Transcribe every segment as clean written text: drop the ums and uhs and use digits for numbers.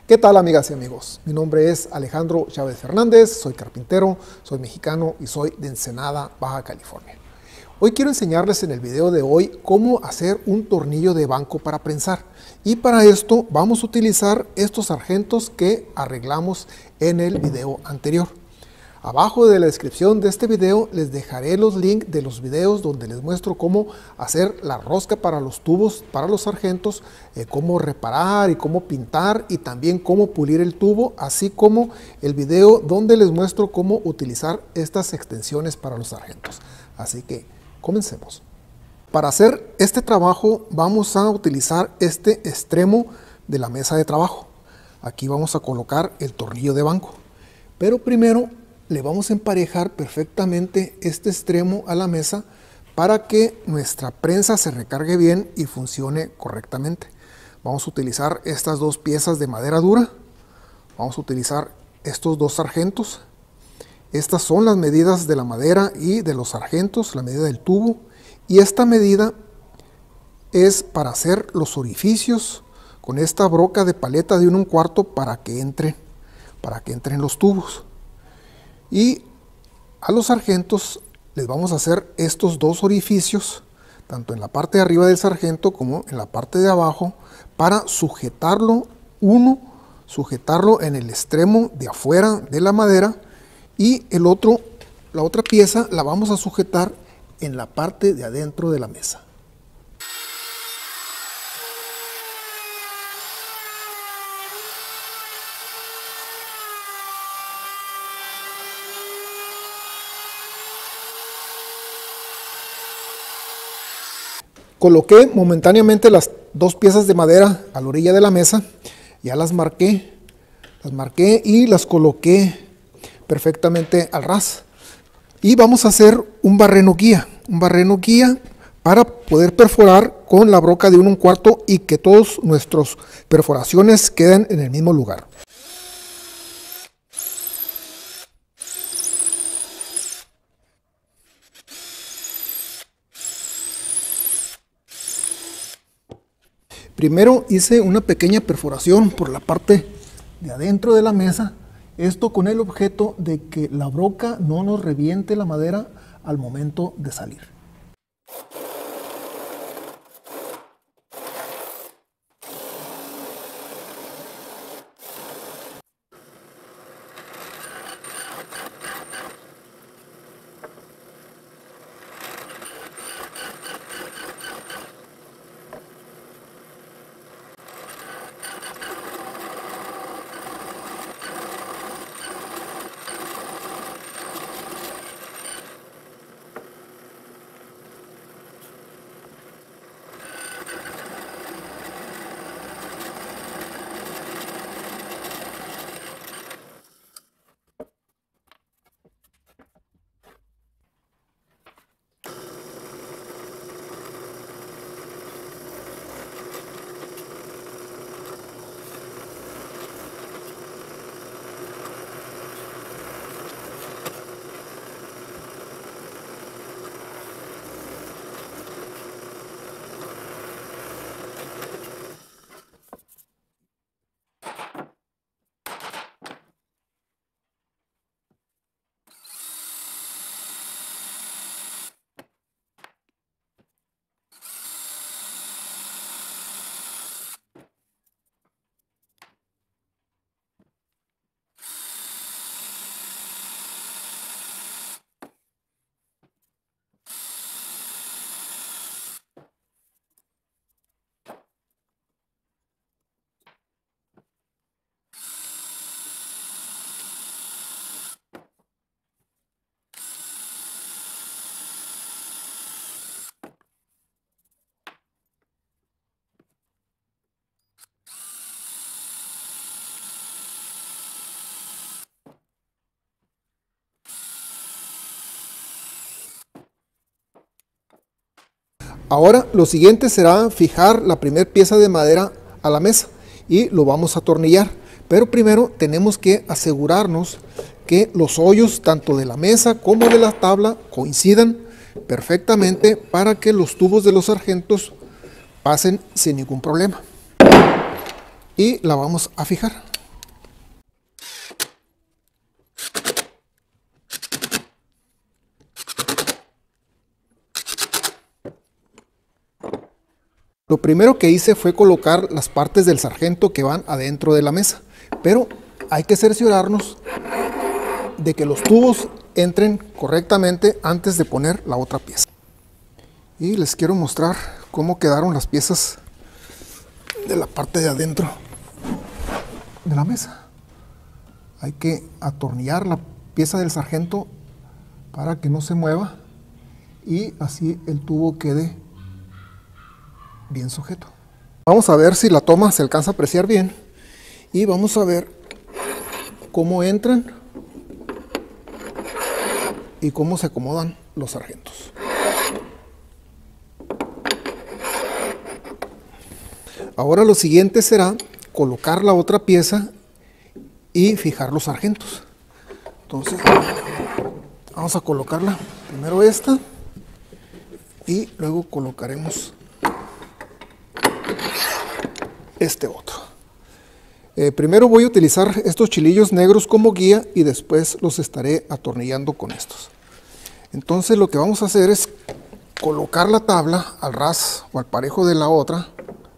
¿Qué tal, amigas y amigos? Mi nombre es Alejandro Chávez Fernández, soy carpintero, soy mexicano y soy de Ensenada, Baja California. Hoy quiero enseñarles en el video de hoy cómo hacer un tornillo de banco para prensar. Y para esto vamos a utilizar estos sargentos que arreglamos en el video anterior. Abajo de la descripción de este video les dejaré los links de los videos donde les muestro cómo hacer la rosca para los tubos, para los sargentos, cómo reparar y cómo pintar y también cómo pulir el tubo, así como el video donde les muestro cómo utilizar estas extensiones para los sargentos. Así que comencemos. Para hacer este trabajo vamos a utilizar este extremo de la mesa de trabajo. Aquí vamos a colocar el tornillo de banco, pero primero le vamos a emparejar perfectamente este extremo a la mesa para que nuestra prensa se recargue bien y funcione correctamente. Vamos a utilizar estas dos piezas de madera dura, vamos a utilizar estos dos sargentos. Estas son las medidas de la madera y de los sargentos, la medida del tubo, y esta medida es para hacer los orificios con esta broca de paleta de 1 1/4 para que entren los tubos. Y a los sargentos les vamos a hacer estos dos orificios, tanto en la parte de arriba del sargento como en la parte de abajo, para sujetarlo en el extremo de afuera de la madera, y la otra pieza la vamos a sujetar en la parte de adentro de la mesa. Coloqué momentáneamente las dos piezas de madera a la orilla de la mesa, ya las marqué y las coloqué perfectamente al ras. Y vamos a hacer un barreno guía para poder perforar con la broca de 1 1/4 y que todas nuestras perforaciones queden en el mismo lugar. Primero hice una pequeña perforación por la parte de adentro de la mesa, esto con el objeto de que la broca no nos reviente la madera al momento de salir. Ahora lo siguiente será fijar la primera pieza de madera a la mesa y lo vamos a atornillar, pero primero tenemos que asegurarnos que los hoyos tanto de la mesa como de la tabla coincidan perfectamente para que los tubos de los sargentos pasen sin ningún problema. Y la vamos a fijar. Lo primero que hice fue colocar las partes del sargento que van adentro de la mesa, pero hay que cerciorarnos de que los tubos entren correctamente antes de poner la otra pieza. Y les quiero mostrar cómo quedaron las piezas de la parte de adentro de la mesa. Hay que atornillar la pieza del sargento para que no se mueva y así el tubo quede bien sujeto. Vamos a ver si la toma se alcanza a apreciar bien y vamos a ver cómo entran y cómo se acomodan los sargentos. Ahora lo siguiente será colocar la otra pieza y fijar los sargentos. Entonces vamos a colocarla primero esta y luego colocaremos este otro. Primero voy a utilizar estos chilillos negros como guía y después los estaré atornillando con estos. Entonces lo que vamos a hacer es colocar la tabla al ras o al parejo de la otra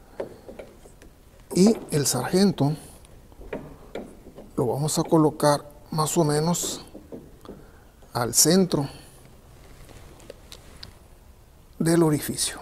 y el sargento lo vamos a colocar más o menos al centro del orificio.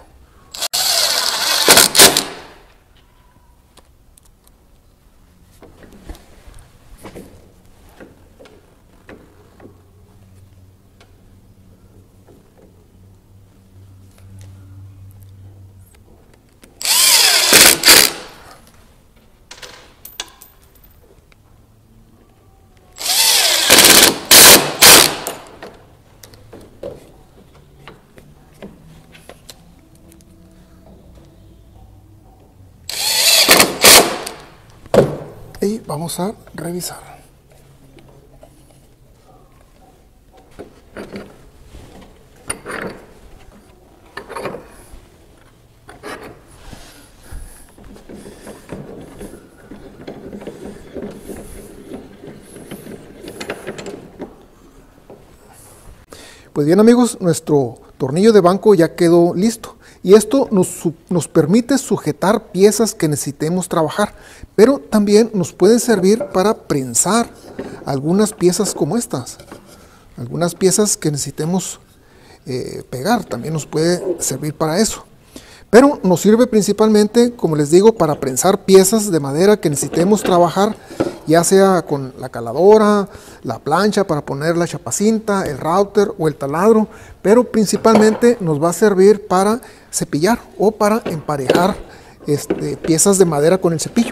Y vamos a revisar. Pues bien amigos, nuestro tornillo de banco ya quedó listo. Y esto nos permite sujetar piezas que necesitemos trabajar, pero también nos puede servir para prensar algunas piezas como estas. Algunas piezas que necesitemos pegar, también nos puede servir para eso. Pero nos sirve principalmente, como les digo, para prensar piezas de madera que necesitemos trabajar, ya sea con la caladora, la plancha para poner la chapacinta, el router o el taladro, pero principalmente nos va a servir para cepillar o para emparejar piezas de madera con el cepillo.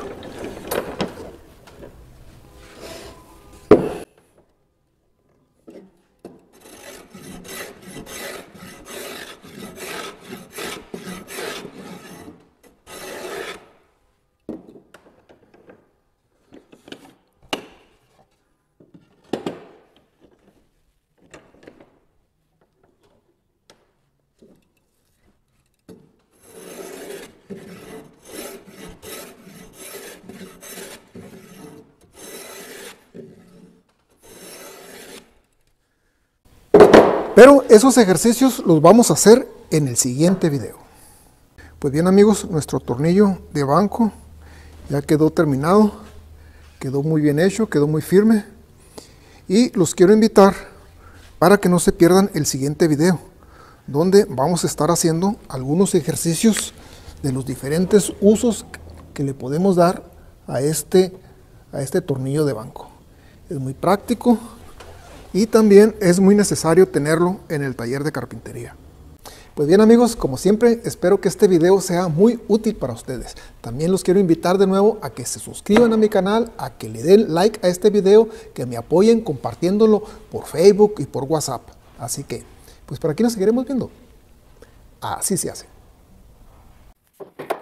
Pero esos ejercicios los vamos a hacer en el siguiente video. Pues bien amigos, nuestro tornillo de banco ya quedó terminado, quedó muy bien hecho, quedó muy firme. Y los quiero invitar para que no se pierdan el siguiente video, donde vamos a estar haciendo algunos ejercicios de los diferentes usos que le podemos dar a este tornillo de banco. Es muy práctico. Y también es muy necesario tenerlo en el taller de carpintería. Pues bien amigos, como siempre, espero que este video sea muy útil para ustedes. También los quiero invitar de nuevo a que se suscriban a mi canal, a que le den like a este video, que me apoyen compartiéndolo por Facebook y por WhatsApp. Así que, pues por aquí nos seguiremos viendo. Así se hace.